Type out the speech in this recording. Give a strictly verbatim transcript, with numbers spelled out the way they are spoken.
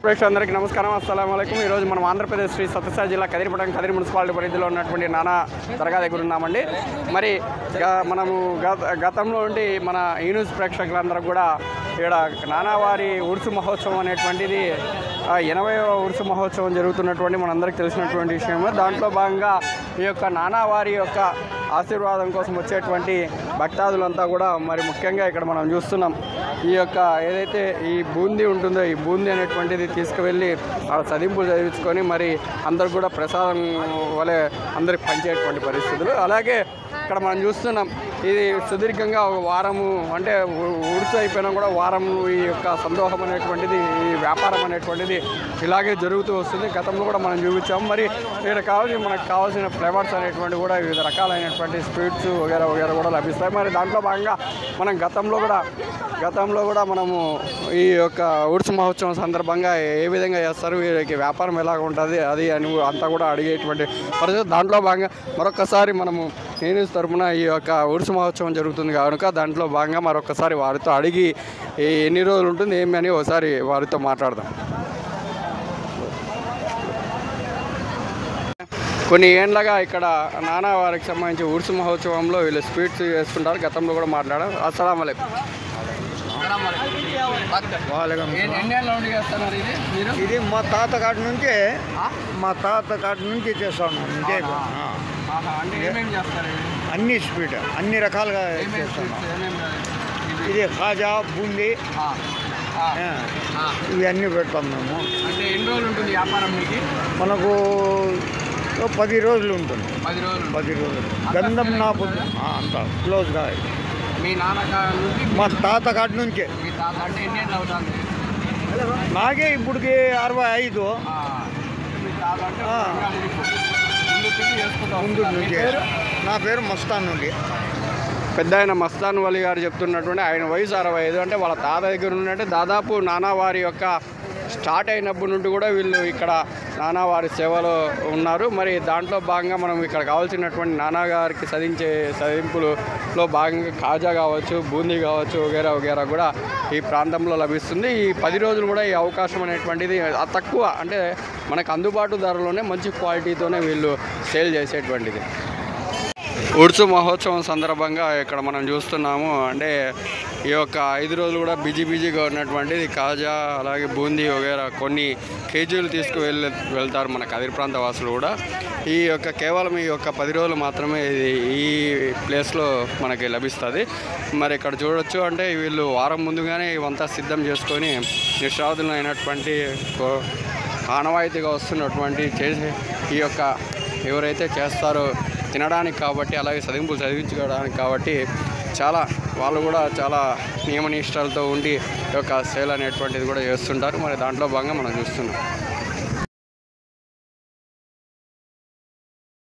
ప్రేక్షకులందరికీ నమస్కారం. అస్సలాము అలైకుం. ఈరోజు మనం ఆంధ్రప్రదేశ్ శ్రీ సత్యసాయి జిల్లా కదిరిపట్నం కదిరి మున్సిపాలిటీ పరిధిలో ఉన్నటువంటి నానా దర్గా దగ్గర ఉన్నామండి. మరి మనము గతంలో ఉండి మన ఈ న్యూస్ ప్రేక్షకులందరూ కూడా ఇక్కడ నానావారి ఉరుసు మహోత్సవం అనేటువంటిది ఎనభైవ ఉరుసు మహోత్సవం జరుగుతున్నటువంటి మనందరికీ తెలిసినటువంటి విషయం. దాంట్లో భాగంగా ఈ యొక్క నానావారి యొక్క ఆశీర్వాదం కోసం వచ్చేటువంటి భక్తాదులంతా కూడా మరి ముఖ్యంగా ఇక్కడ మనం చూస్తున్నాం. ఈ యొక్క ఏదైతే ఈ బూందీ ఉంటుందో ఈ బూందీ అనేటువంటిది తీసుకువెళ్ళి చదింపులు చదివించుకొని మరి అందరు కూడా ప్రసాదం వలె అందరికి పంచేటువంటి పరిస్థితులు. అలాగే ఇక్కడ మనం చూస్తున్నాం ఇది సుదీర్ఘంగా ఒక వారము అంటే ఉడుచు అయిపోయినా కూడా వారం ఈ యొక్క సందోహం అనేటువంటిది ఈ వ్యాపారం అనేటువంటిది ఇలాగే జరుగుతూ వస్తుంది. గతంలో కూడా మనం చూపించాము. మరి ఇక్కడ కావాల్సిన మనకు కావాల్సిన ఫ్లేవర్స్ అనేటువంటివి కూడా వివిధ రకాలైనటువంటి స్వీట్స్ వగేరా వగేరా కూడా లభిస్తాయి. మరి దాంట్లో భాగంగా మనం గతంలో కూడా గతంలో కూడా మనము ఈ యొక్క ఉరుసు మహోత్సవం సందర్భంగా ఏ విధంగా చేస్తారు, వీరికి వ్యాపారం ఎలాగ ఉంటుంది అది అని అంతా కూడా అడిగేటువంటి పరిస్థితి. దాంట్లో భాగంగా మరొకసారి మనము నేను తరపున ఈ యొక్క ఉరుసు మహోత్సవం జరుగుతుంది కనుక దాంట్లో భాగంగా మరొకసారి వారితో అడిగి ఎన్ని రోజులు ఉంటుంది ఏమి అని ఒకసారి వారితో మాట్లాడదాం. కొన్ని ఏళ్ళగా ఇక్కడ నానా వారికి సంబంధించి ఉరుసు మహోత్సవంలో వీళ్ళు స్వీట్స్ చేసుకుంటారు. గతంలో కూడా మాట్లాడారు. అస్సలాము అలైకుం. ఇది మా తాత కాటి నుంచే మా తాత కాటి నుంచి చేస్తాను. అన్ని స్వీట్ అన్ని రకాలుగా చేస్తాను. ఇది ఖాజా బూందీ ఇవి అన్నీ పెడతాం మేము. అంటే ఎన్ని రోజులు ఉంటుంది వ్యాపారం మీకు? మనకు పది రోజులు ఉంటుంది. పది రోజులు పది రోజులు గంధం నాపు అంత క్లోజ్గా. మీ నాన్న మా తాత కాటి నుంచే. మీ తాత అంటే ఎన్ని ఏళ్ళు అవుతుంది? నాకే ఇప్పటికి అరవై ఐదు. ముందు నుంచి. నా పేరు మస్తాన్ నుండి. పెద్ద ఆయన మస్తాన్ వలి గారు చెప్తున్నటువంటి ఆయన వయసు అరవై ఐదు. అంటే వాళ్ళ తాత దగ్గర ఉన్నట్టే దాదాపు నానావారి యొక్క స్టార్ట్ అయినప్పటి నుండి కూడా వీళ్ళు ఇక్కడ నానావారి సేవలో ఉన్నారు. మరి దాంట్లో భాగంగా మనం ఇక్కడ కావాల్సినటువంటి నానాగారికి సదించే సదింపులలో భాగంగా కాజా కావచ్చు, బూందీ కావచ్చు, వగేరా వగేరా కూడా ఈ ప్రాంతంలో లభిస్తుంది. ఈ పది రోజులు కూడా ఈ అవకాశం అనేటువంటిది తక్కువ అంటే మనకు అందుబాటు ధరలోనే మంచి క్వాలిటీతోనే వీళ్ళు సేల్ చేసేటువంటిది. ఉరుసు మహోత్సవం సందర్భంగా ఇక్కడ మనం చూస్తున్నాము. అంటే ఈ యొక్క ఐదు రోజులు కూడా బిజీ బిజీగా ఉన్నటువంటిది కాజా అలాగే బూందీ వగేరా కొన్ని కేజీలు తీసుకువెళ్ళి వెళ్తారు మన కదిరి ప్రాంత వాసులు కూడా. ఈ యొక్క కేవలం ఈ యొక్క పది రోజులు మాత్రమే ఇది ఈ ప్లేస్లో మనకి లభిస్తుంది. మరి ఇక్కడ చూడొచ్చు అంటే వీళ్ళు వారం ముందుగానే ఇవంతా సిద్ధం చేసుకొని నిశ్రాదులు అయినటువంటి ఆనవాయితీగా వస్తున్నటువంటి చేసే ఈ యొక్క ఎవరైతే చేస్తారో తినడానికి కాబట్టి అలాగే చదివింపులు చదివించుకోవడానికి కాబట్టి చాలా వాళ్ళు కూడా చాలా నియమనిష్టాలతో ఉండి ఈ యొక్క సేల్ అనేటువంటిది కూడా చేస్తుంటారు. మరి దాంట్లో భాగంగా మనం చూస్తున్నాం.